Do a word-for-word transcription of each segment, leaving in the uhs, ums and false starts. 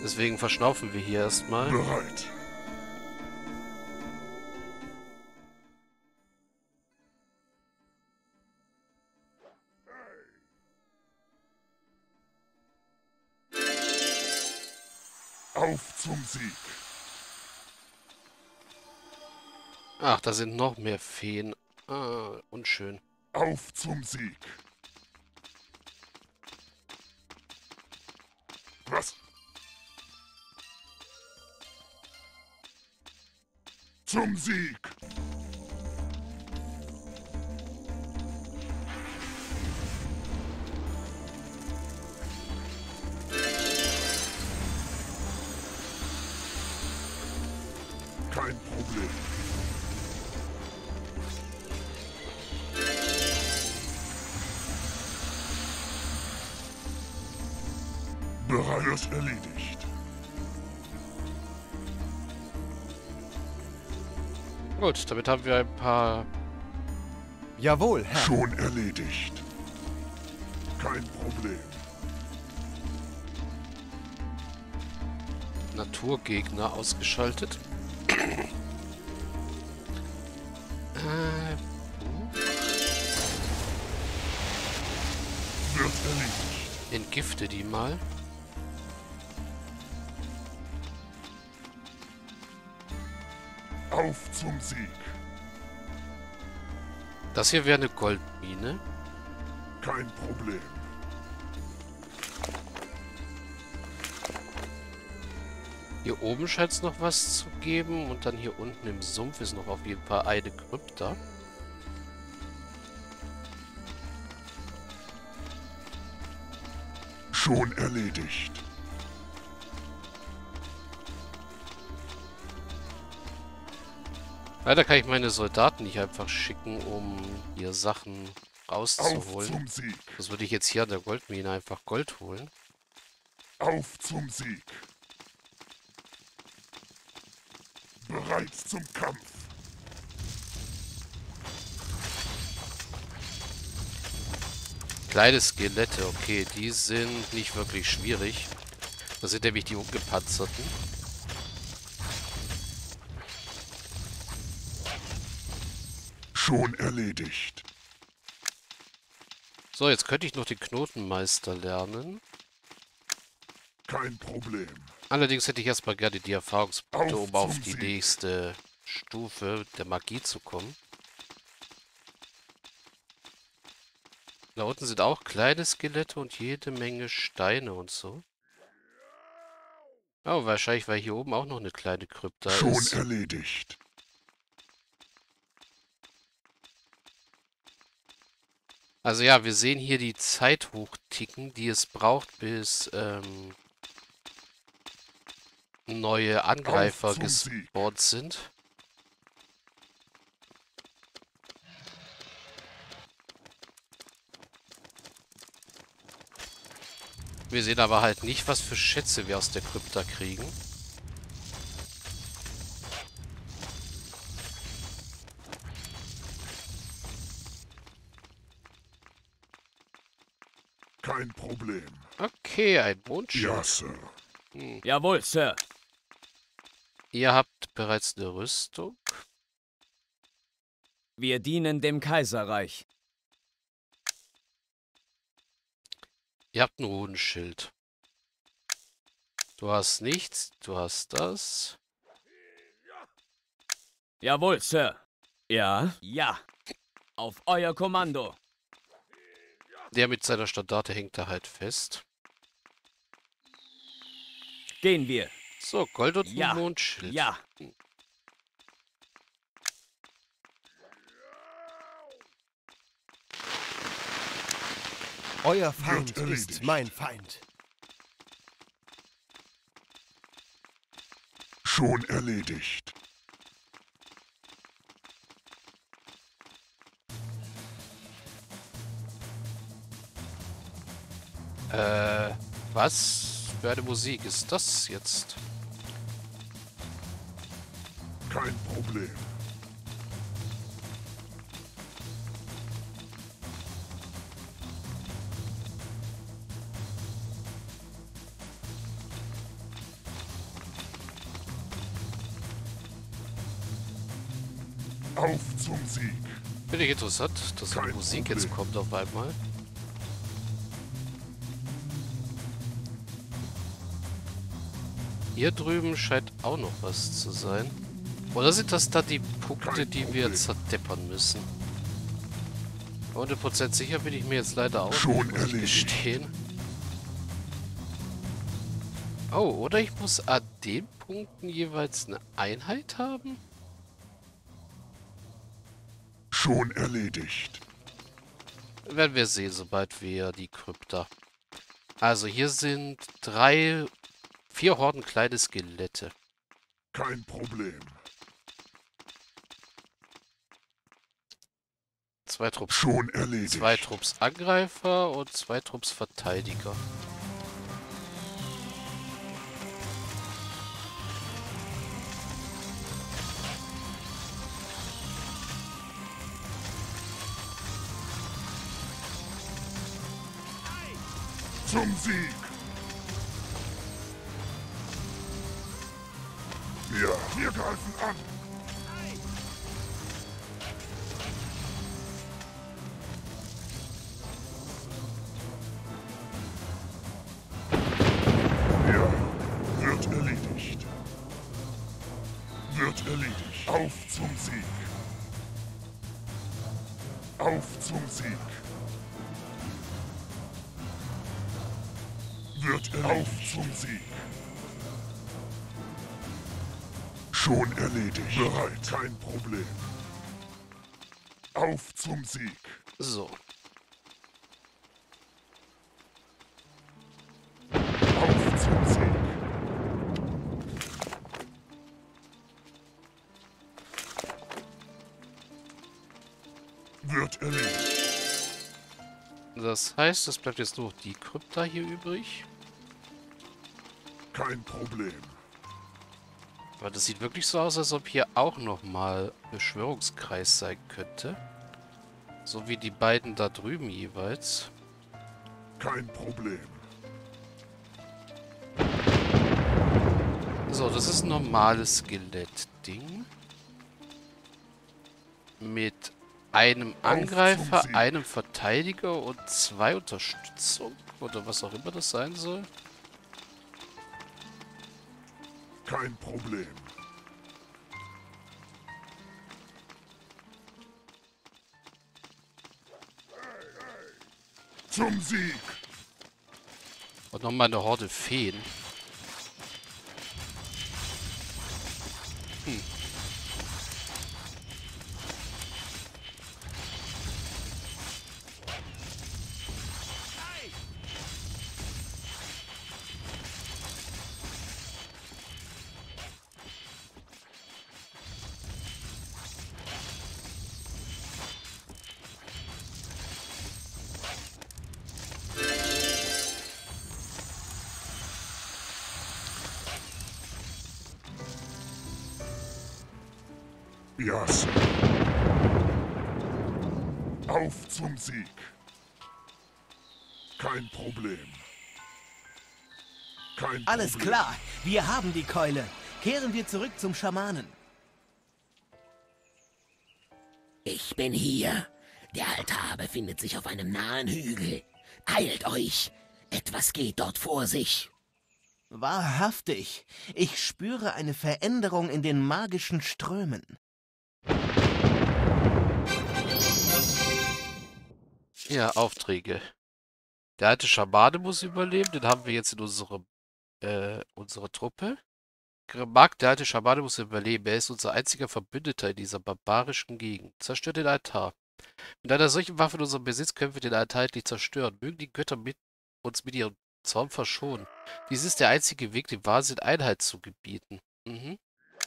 Deswegen verschnaufen wir hier erstmal. Bereit. Auf zum Sieg. Ach, da sind noch mehr Feen. Ah, unschön. Auf zum Sieg. Was? Zum Sieg. Kein Problem. Bereit erledigt. Gut, damit haben wir ein paar... Jawohl, Herr. Schon erledigt. Kein Problem. Naturgegner ausgeschaltet. äh, Wird erledigt. entgifte die mal. Auf zum Sieg. Das hier wäre eine Goldmine. Kein Problem. Hier oben scheint es noch was zu geben. Und dann hier unten im Sumpf ist noch auf jeden Fall eine Krypta. Schon erledigt. Leider kann ich meine Soldaten nicht einfach schicken, um hier Sachen Auf rauszuholen. zum Sieg. Das würde ich jetzt hier an der Goldmine einfach Gold holen. Auf zum Sieg. Bereit zum Kampf. Kleine Skelette, okay, die sind nicht wirklich schwierig. Das sind nämlich die ungepanzerten. Schon erledigt. So, jetzt könnte ich noch den Knotenmeister lernen. Kein Problem. Allerdings hätte ich erstmal gerne die Erfahrungspunkte, Auf um auf zum die Sieg. nächste Stufe der Magie zu kommen. Da unten sind auch kleine Skelette und jede Menge Steine und so. Oh, wahrscheinlich, weil hier oben auch noch eine kleine Krypta Schon ist. erledigt. Also ja, wir sehen hier die Zeit hochticken, die es braucht, bis ähm, neue Angreifer zum Sieg. gespawnt sind. Wir sehen aber halt nicht, was für Schätze wir aus der Krypta kriegen. Kein Problem. Okay, ein Mondschild. Ja, Sir. Hm. Jawohl, Sir. Ihr habt bereits eine Rüstung. Wir dienen dem Kaiserreich. Ihr habt ein Runenschild. Du hast nichts, du hast das. Jawohl, Sir. Ja? Ja. Auf euer Kommando. Der mit seiner Standarte hängt da halt fest. Gehen wir. So, Gold und Ja. ein Mondschild. Ja. Euer Feind Wird ist erledigt. mein Feind. Schon erledigt. Äh, was für eine Musik ist das jetzt? Kein Problem. Auf zum Sieg. Finde ich interessant, dass so Kein Musik Problem. jetzt kommt auf einmal. Hier drüben scheint auch noch was zu sein. Oder sind das da die Punkte, Kein die wir Problem. zerdeppern müssen? hundert Prozent sicher bin ich mir jetzt leider auch Schon nicht, muss ich erledigt. gestehen. Oh, oder ich muss an den Punkten jeweils eine Einheit haben? Schon erledigt. Werden wir sehen, sobald wir die Krypta. Also hier sind drei, vier Horden kleine Skelette. Kein Problem. Zwei Trupps, Schon erledigt. zwei Trupps Angreifer und zwei Trupps Verteidiger. Zum Sieg. Ja, wir greifen an. Ja, wird erledigt. Wird erledigt. Auf zum Sieg. Auf zum Sieg. Wird erledigt. Auf zum Sieg. Schon erledigt. Bereit. Kein Problem. Auf zum Sieg. So. Auf zum Sieg. Wird erledigt. Das heißt, es bleibt jetzt nur die Krypta hier übrig. Kein Problem. Aber das sieht wirklich so aus, als ob hier auch nochmal Beschwörungskreis sein könnte. So wie die beiden da drüben jeweils. Kein Problem. So, das ist ein normales Skelettding. Mit einem Angreifer, Sieg. einem Verteidiger und zwei Unterstützung. Oder was auch immer das sein soll. Kein Problem. Zum Sieg. Und nochmal eine Horde Feen. Hm. Ja, Sir. Auf zum Sieg. Kein Problem. Kein Alles Problem. klar, wir haben die Keule. Kehren wir zurück zum Schamanen. Ich bin hier. Der Altar befindet sich auf einem nahen Hügel. Eilt euch! Etwas geht dort vor sich. Wahrhaftig, ich spüre eine Veränderung in den magischen Strömen. Ja, Aufträge. Der alte Schamane muss überleben. Den haben wir jetzt in unserem, äh, unserer Truppe. Mark, der alte Schamane muss überleben. Er ist unser einziger Verbündeter in dieser barbarischen Gegend. Zerstört den Altar. Mit einer solchen Waffe in unserem Besitz können wir den Altar endlich zerstören. Mögen die Götter mit uns mit ihrem Zorn verschonen. Dies ist der einzige Weg, dem Wahnsinn Einhalt zu gebieten. Mhm.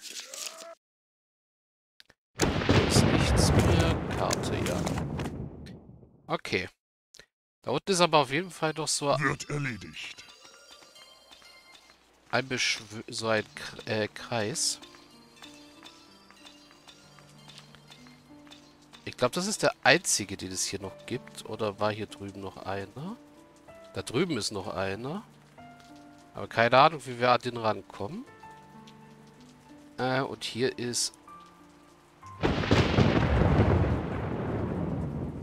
Hier ist nichts mehr. Karte, ja. Okay. Da unten ist aber auf jeden Fall noch so Wird erledigt. ein, Beschw so ein K äh, Kreis. Ich glaube, das ist der einzige, den es hier noch gibt. Oder war hier drüben noch einer? Da drüben ist noch einer. Aber keine Ahnung, wie wir an den rankommen. Äh, und hier ist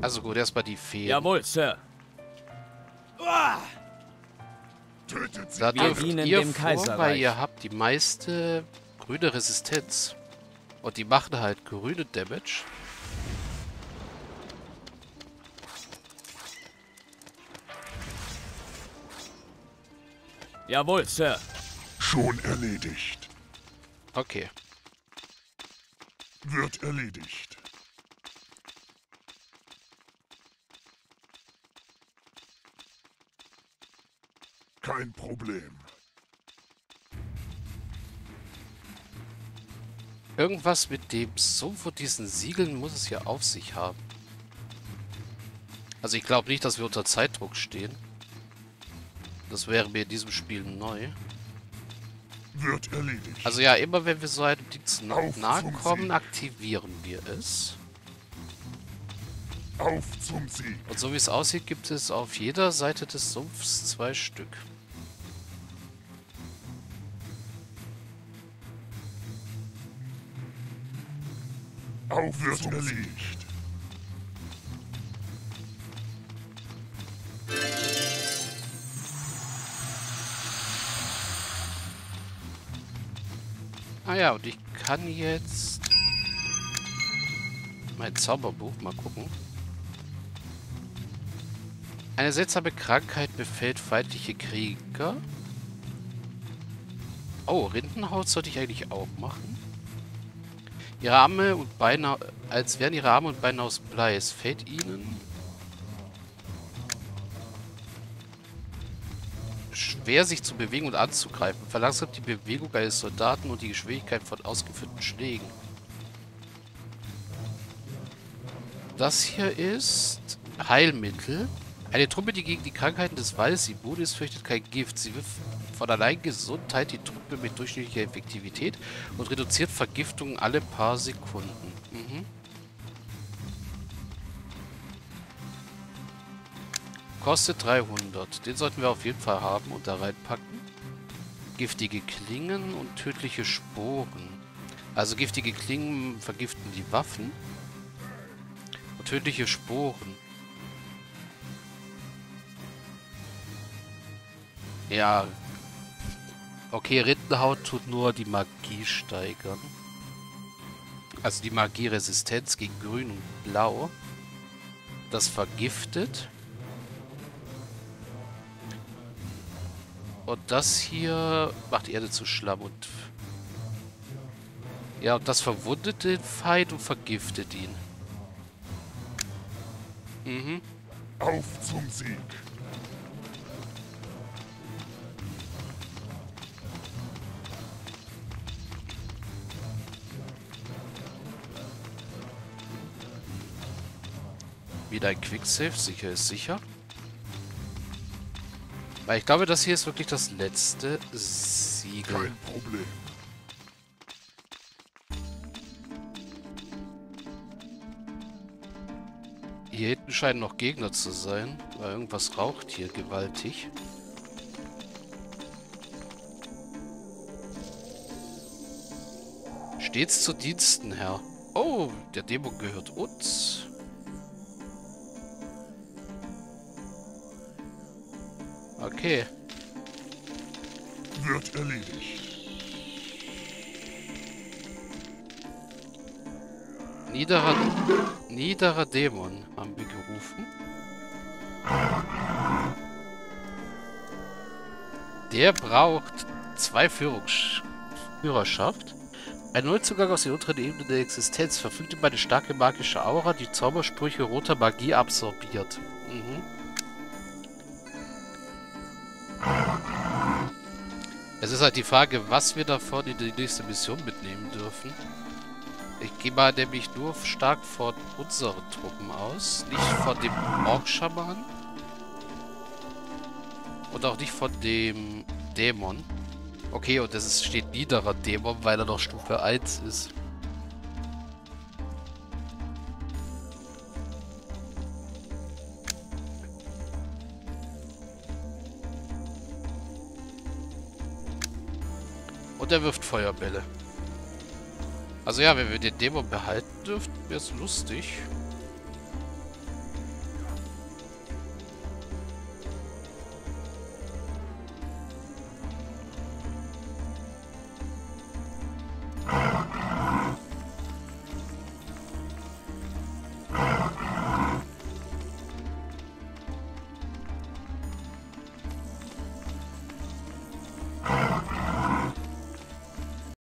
Also gut, erstmal die Feen. Jawohl, Sir. Uah! Tötet sie. Da Wir dürft dienen ihr dem vor, weil Kaiserreich. ihr habt die meiste grüne Resistenz. Und die machen halt grüne Damage. Jawohl, Sir. Schon erledigt. Okay. Wird erledigt. Kein Problem. Irgendwas mit dem Sumpf und diesen Siegeln muss es ja auf sich haben. Also ich glaube nicht, dass wir unter Zeitdruck stehen. Das wäre mir in diesem Spiel neu. Wird erledigt. Also ja, immer wenn wir so einem Dienst na Auf nahe zum kommen, Sieg. aktivieren wir es. Auf zum Sieg. Und so wie es aussieht, gibt es auf jeder Seite des Sumpfs zwei Stück. Auf wird erledigt. Ah ja, und ich kann jetzt mein Zauberbuch mal gucken. Eine seltsame Krankheit befällt feindliche Krieger. Oh, Rindenhaut sollte ich eigentlich auch machen. Ihre Arme und Beine, als wären ihre Arme und Beine aus Blei. Es fällt ihnen schwer, sich zu bewegen und anzugreifen. Verlangsamt die Bewegung eines Soldaten und die Geschwindigkeit von ausgeführten Schlägen. Das hier ist Heilmittel. Eine Truppe, die gegen die Krankheiten des Waldes immun ist, fürchtet kein Gift. Sie wirft von allein gesund, teilt die Truppe mit durchschnittlicher Effektivität und reduziert Vergiftungen alle paar Sekunden. Mhm. Kostet dreihundert. Den sollten wir auf jeden Fall haben und da reinpacken. Giftige Klingen und tödliche Sporen. Also giftige Klingen vergiften die Waffen. Und tödliche Sporen. Ja. Okay, Rindenhaut tut nur die Magie steigern. Also die Magieresistenz gegen Grün und Blau. Das vergiftet. Und das hier macht Erde zu Schlamm und... Ja, und das verwundet den Feind und vergiftet ihn. Mhm. Auf zum Sieg. Wieder ein Quicksave, sicher ist sicher. Weil ich glaube, das hier ist wirklich das letzte Siegel. Kein Problem. Hier hinten scheinen noch Gegner zu sein, weil irgendwas raucht hier gewaltig. Stets zu Diensten, Herr. Oh, der Dämon gehört uns. Okay. Wird erledigt. Niederer, niederer Dämon haben wir gerufen. Der braucht zwei Führungs Führerschaft. Ein Neuzugang aus den unteren Ebenen der Existenz verfügt über eine starke magische Aura, die Zaubersprüche roter Magie absorbiert. Mhm. Es ist halt die Frage, was wir davon in die nächste Mission mitnehmen dürfen. Ich gehe mal nämlich nur stark von unseren Truppen aus, nicht von dem Ork-Schaman und auch nicht von dem Dämon. Okay, und es ist, steht niederer Dämon, weil er noch Stufe eins ist. Und er wirft Feuerbälle. Also ja, wenn wir den Dämon behalten dürften, wäre es lustig.